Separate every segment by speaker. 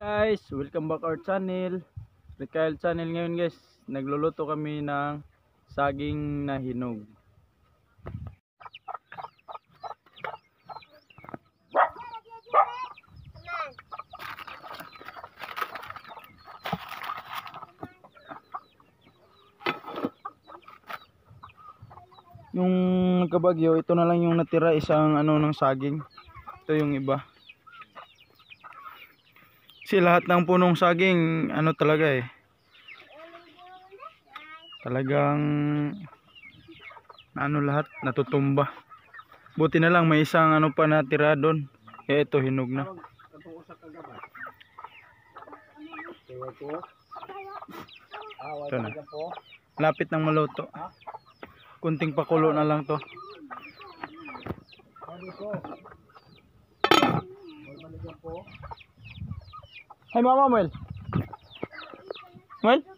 Speaker 1: Guys, welcome back our channel. Rikael channel ngayon guys. Nagluluto kami ng saging na hinog. Yung nagkabagyo, ito na lang yung natira, isang ng saging. Ito yung iba. Kasi lahat ng punong saging talaga talagang lahat natutumba. Buti na lang may isang pa natira doon. Kaya ito hinog na. Ito na. Lapit ng maluto. Kunting pakulo na lang to. Hey Mama Mel. Mel?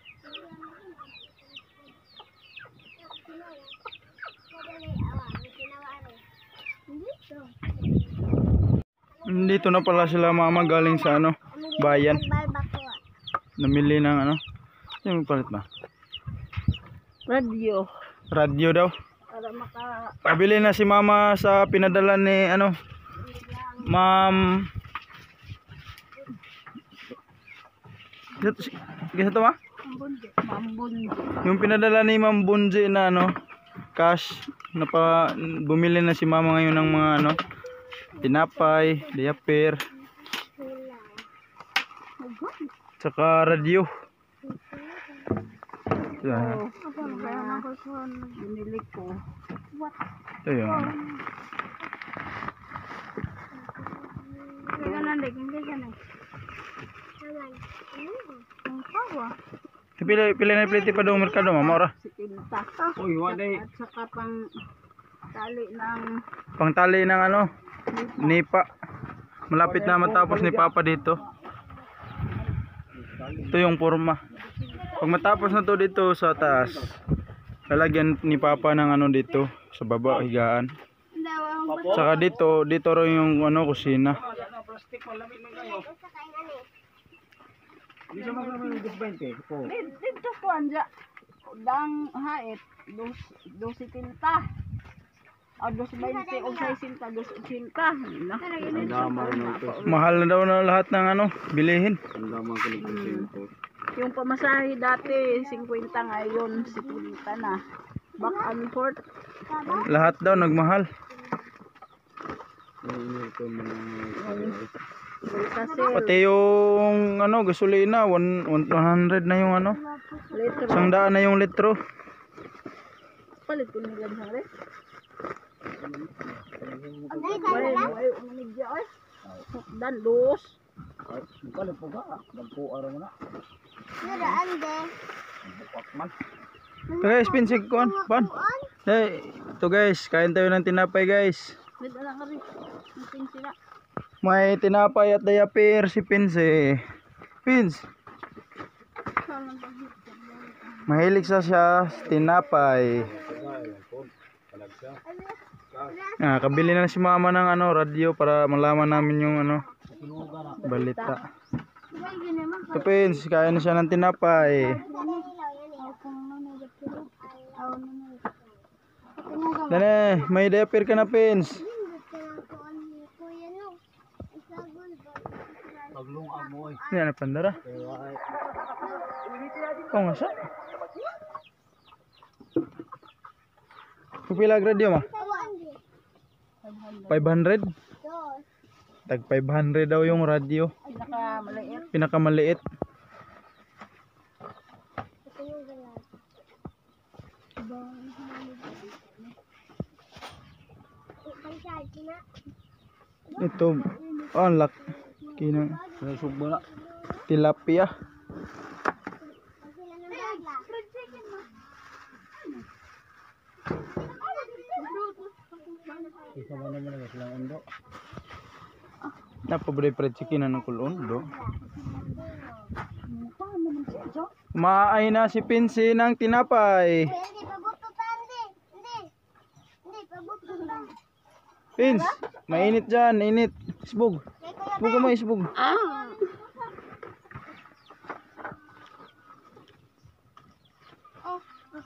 Speaker 1: Dito na pala sila mama galing sa bayan. Namili ng yung palit ba?
Speaker 2: Radio.
Speaker 1: Radio daw.
Speaker 2: Para
Speaker 1: Pabili na si mama sa pinadala ni Ma'am. Gisa to ba?
Speaker 2: Mambunji.
Speaker 1: Yung pinadala ni Ma'am Bunji na cash bumili na si mama ngayon ng mga tinapay, diaper, tsaka radio.
Speaker 2: Binili ko.
Speaker 1: Ito yun. Pila na plate pa daw merkado mama ora. Uy, waday.
Speaker 2: At saka pang
Speaker 1: tali ng nipa. Malapit na matapos ni Papa dito. Ito yung forma. Pag matapos na to dito sa taas, lalagyan ni Papa ng dito sa baba higaan. Saka dito rin yung kusina.
Speaker 2: dito ko anja dang hait 2.70 o 2.20 o 60 2.80
Speaker 1: mahal na daw na lahat ng bilihin.
Speaker 2: Yung pamasahe dati 50 ngayon 50 na. Back and forth
Speaker 1: Lahat daw nagmahal. Pati yung gasolina 100 na yung
Speaker 2: litro.
Speaker 1: 100 na yung litro.
Speaker 2: Palit ko nila sa rin. Dan dos.
Speaker 3: Palit po ka. Nagpuara mo na.
Speaker 1: Ito guys, pinsig ko pan. Hey, ito guys, kain tayo ng tinapay guys. May tinapay at diaper si Pinse. Pins. Mahilig siya tinapay. Kabili na si mama ng radio para malaman namin yung balita. Ito Pins, kain na siya ng tinapay. Dane, may diaper ka na Pins. Yan na pandara. Kung nga siya. Pupila radio ma? 500? Tag 500 daw yung radio. Pinakamaliit. Ito lak kina tilapia. Napabre fried chicken ng kulon do. Maay na si Pinsi ng tinapay. Pins, mainit dyan, init. Isbog. Isbog mo, isbog.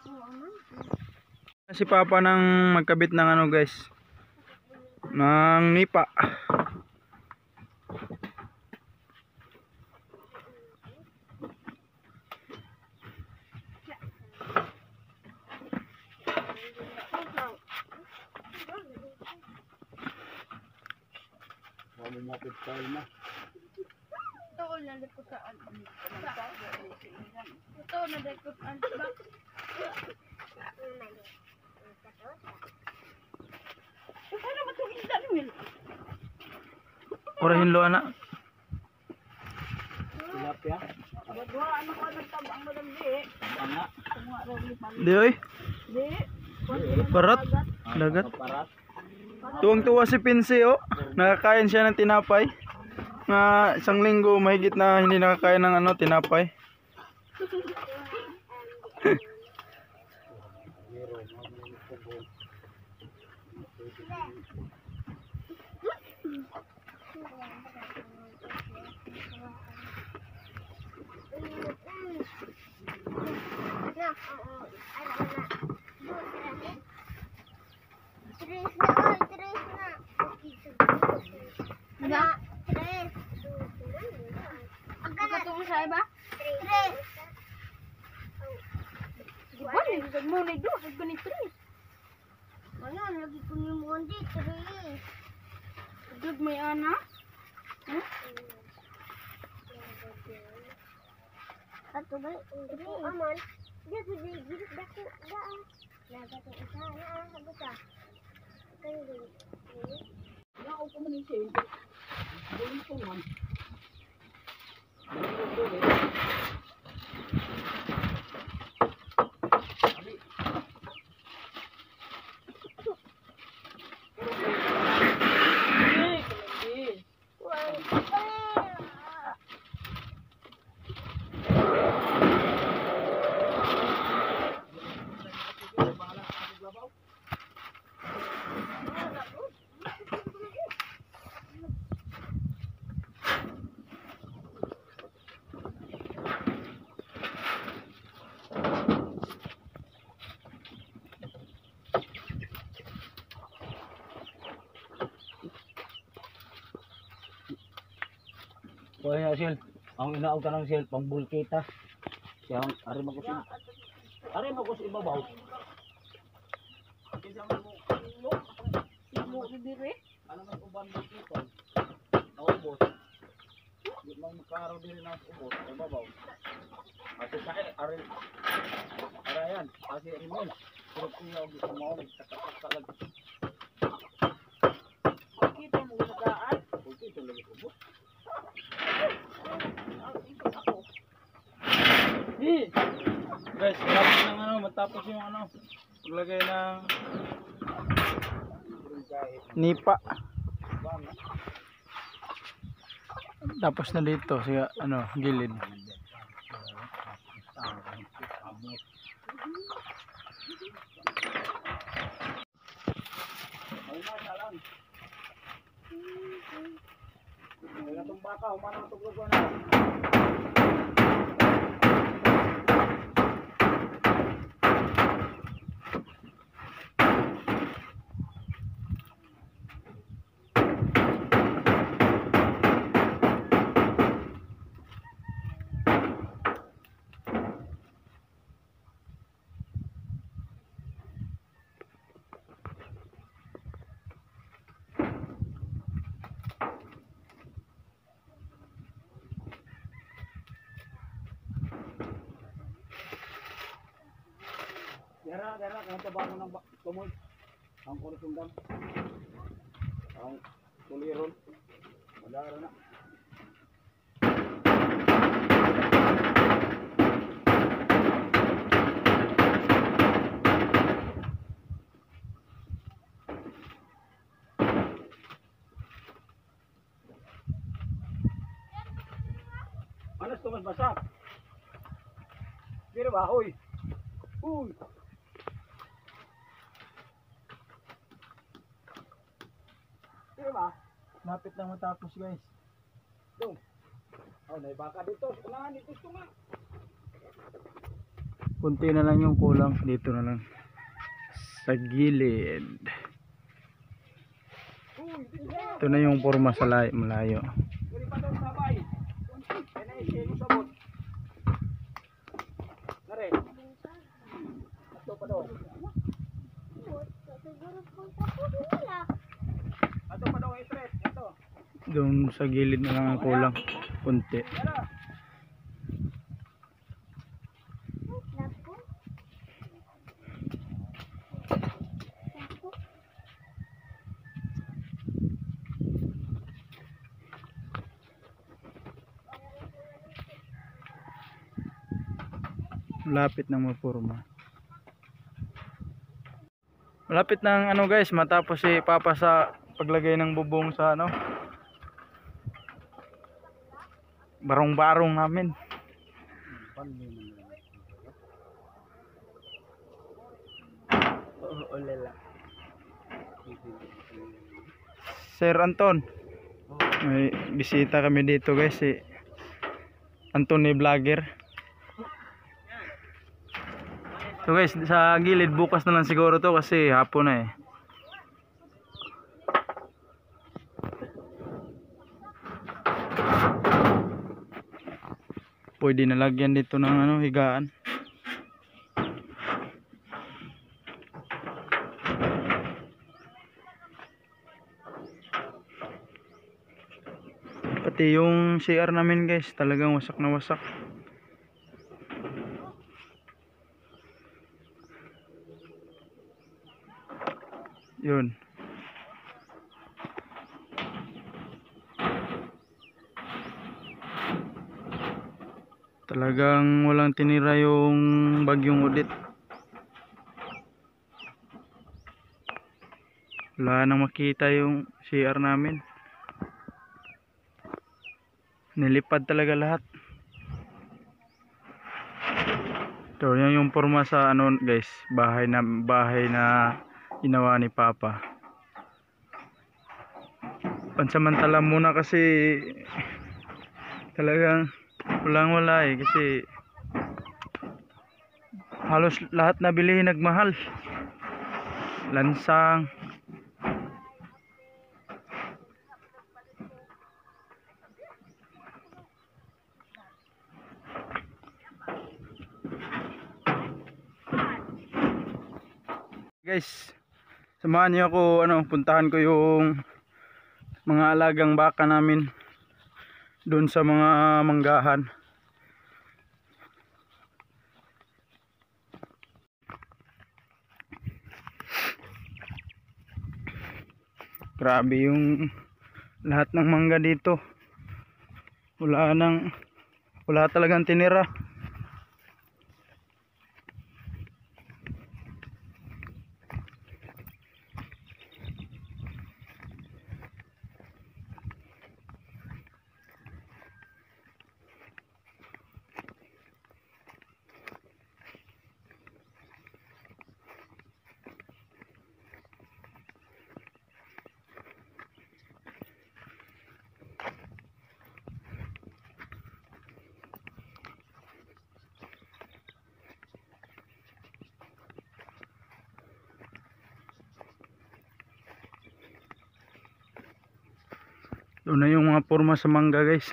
Speaker 1: Si Papa nang magkabit ng ano guys, ng nipa.
Speaker 3: Malapit tayo na.
Speaker 2: Ito na likutaan. Ito na likutaan. Ano ba itong isda ni Will?
Speaker 1: Orahin lo anak.
Speaker 3: Tilapia.
Speaker 2: Dua ano ko nagtabang mo lang di.
Speaker 3: Banga.
Speaker 2: Tungwa ro ni pan.
Speaker 1: Di oy.
Speaker 2: Di.
Speaker 1: Parat. Dagat.
Speaker 3: Parat.
Speaker 1: Tuwang-tuwa si Pinsi oh. Nakakain siya ng tinapay. Nga isang linggo mahigit na hindi nakakain ng ano tinapay.
Speaker 2: Katong sa iba? Gibon ni sa mo ni do, sa ni 3. Ano lagi ko ni mo di 3. Dud may ana? Ato ba? Aman. Dia tu di girit dako daan. Naga tu isa na habuta. Kan di.
Speaker 3: Ya ako man ni siya. Dili ko man. Kuya Sil, ang inaog ka ng Sil, pang bulkita. Siya ang ari mo ko si. Ari mo ko si ibabaw.
Speaker 2: Mo di dire.
Speaker 3: Ano man uban bulkita? Ubos. Di man makaraw din ng ubos, ibabaw. Kasi kay ari. Arayan, kasi rimon. Pero kung yaw gusto mo nagtakatak
Speaker 2: Kita mo sa daan.
Speaker 3: bulkita lagi ubos.
Speaker 1: Guys, tapos ng ano, matapos yung ano, paglagay ng nipa. Tapos na dito sa ano, gilid.
Speaker 3: Itong baka, humanang tuglog na. Dara, kung taba mo ng tumoy. Ang kurusundam. Ang kuliron. Madara na. Anas tumas basa. Kira ba, hoy. Uy. Kira ba?
Speaker 1: Lapit na matapos guys.
Speaker 3: Dong. Oh, may baka dito. Unahan dito ito nga.
Speaker 1: Kunti na lang yung kulang. Dito na lang sa gilid. Ito na yung forma sa malayo.
Speaker 3: Pwede pa daw sabay. Kaya na sabot. Nare. Ato pa daw. Ato pa daw i-stress. Ato.
Speaker 1: Doon sa gilid na lang ang kulang. Kunti. Malapit nang mapurma. Malapit nang ano guys, matapos si Papa sa paglagay ng bubong sa ano, barong-barong namin. Sir Anton, may bisita kami dito guys, si Anthony Vlogger. So guys, sa gilid bukas na lang siguro to kasi hapon na eh. Pwede nalagyan dito ng ano, higaan. Pati yung CR namin guys, talagang wasak na wasak. Yun. Talagang walang tinira yung bagyong Udit. Wala nang makita yung CR namin. Nilipad talaga lahat. So yan yung forma sa ano guys, bahay na ginawa ni Papa. Pansamantala muna kasi talagang wala eh, kasi halos lahat na bilihin nagmahal. Lansang, guys, samahan niyo ako, puntahan ko yung mga alagang baka namin doon sa mga manggahan. Grabe yung lahat ng mangga dito. Wala talagang tinira. Doon na yung mga forma sa mangga guys.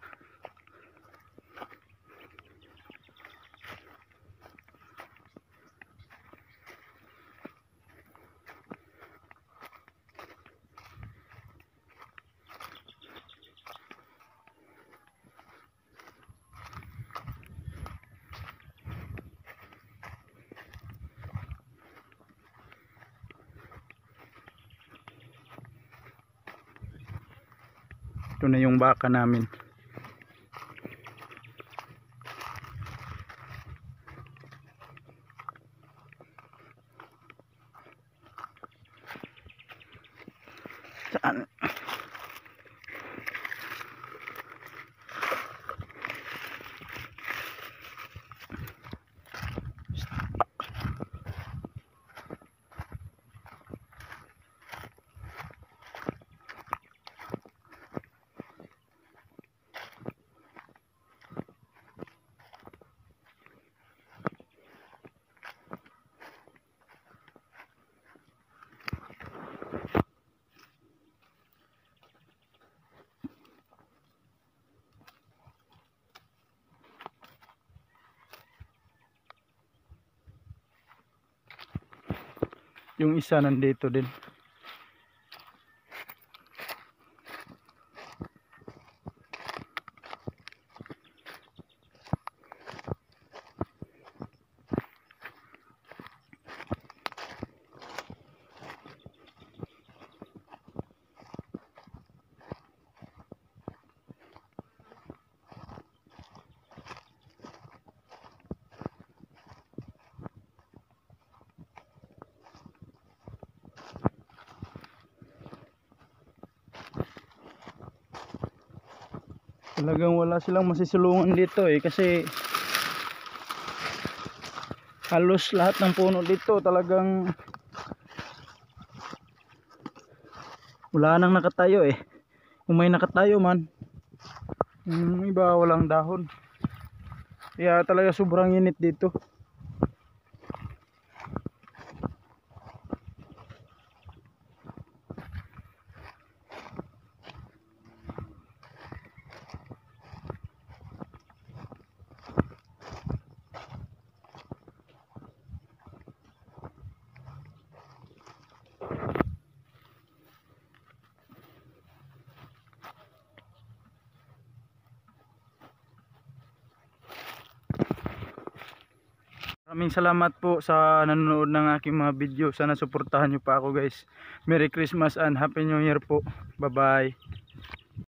Speaker 1: Ito na yung baka namin. Saan? Yung isa nandito din. Talagang wala silang masisulungan dito kasi halos lahat ng puno dito talagang wala nang nakatayo kung may nakatayo man yung iba walang dahon, kaya talaga sobrang init dito. Maraming salamat po sa nanonood ng aking mga video. Sana suportahan nyo pa ako guys. Merry Christmas and Happy New Year po. Bye bye.